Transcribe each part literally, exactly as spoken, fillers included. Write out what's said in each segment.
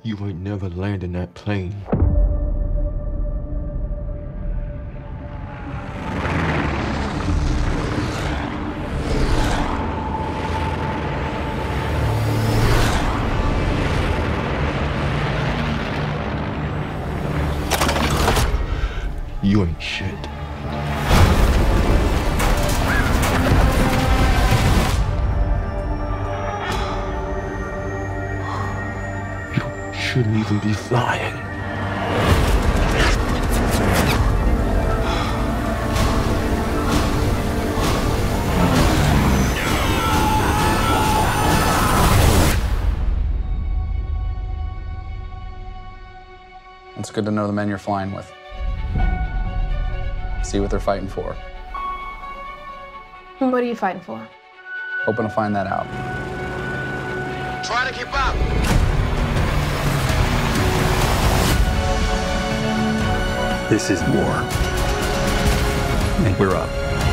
You ain't never landing that plane. You ain't shit. You shouldn't even be flying. It's good to know the men you're flying with. See what they're fighting for. What are you fighting for? Hoping to find that out. Try to keep up. This is war. And we're up.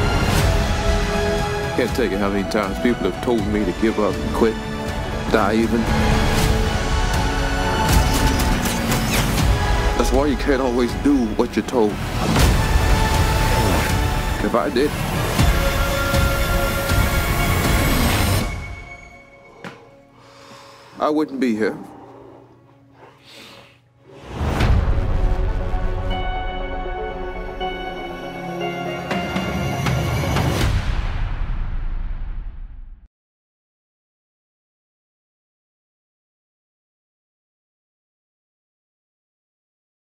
Can't tell you how many times people have told me to give up and quit, die even. That's why you can't always do what you're told. If I did, I wouldn't be here.